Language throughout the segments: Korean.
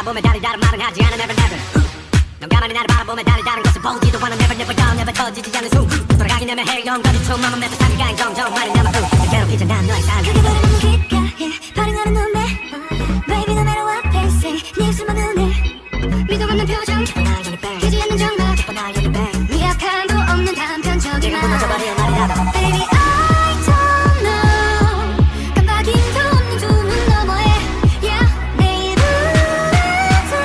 바라보며 다른 말은 하지 않아 never never 넌 가만히 나를 바라보며 다른 것을 보지도 않아 never never gone never 터지지 않는 숨 돌아가긴 하면 해영거리 처음만 맺어 사기가 정정 말이 남아 괴롭히지 난 너의 삶 그게 바라보는 귓가에 반응하는 눈매 Baby no matter what they say 네 입술만 눈에 미도 없는 표정 되지 않는 정막 미약함도 없는 단편적인 말 무너져버릴 말이라도 Baby I don't know 깜빡임도 없는 두 눈 너머에 Yeah 내 입으로도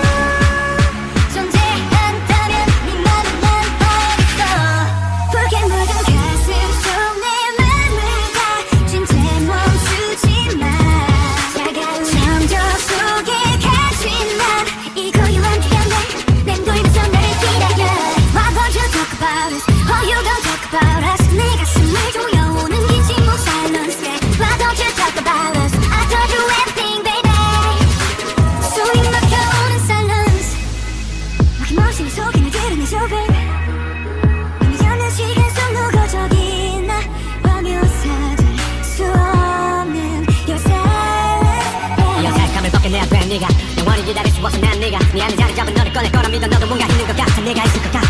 존재한다면 네 맘은 난 봐야겠어 붉게 묻은 가슴 속 내 맘을 다진 채 멈추지 마 차가운 정적 속에 갇힌 난 이 고요한 태양에 맴돌면서 나를 기다려 Why don't you talk about us Oh you don't talk about us 내 가슴을 조여오는 긴 침묵 silence Why don't you talk about us I told you everything baby 소리 막혀오는 silence 막힘없이 내 속에 날 드러내줘 baby 의미 없는 시간 속 누구적인 나 화묘사될 수 없는 your silence 이 어색함을 벗겨내야 돼 네가 영원히 기다릴 수 없어 난 네가 네 안에 자리 잡은 너를 꺼낼 거라 믿어 너도 뭔가 있는 것 같아 네가 있을 것 같아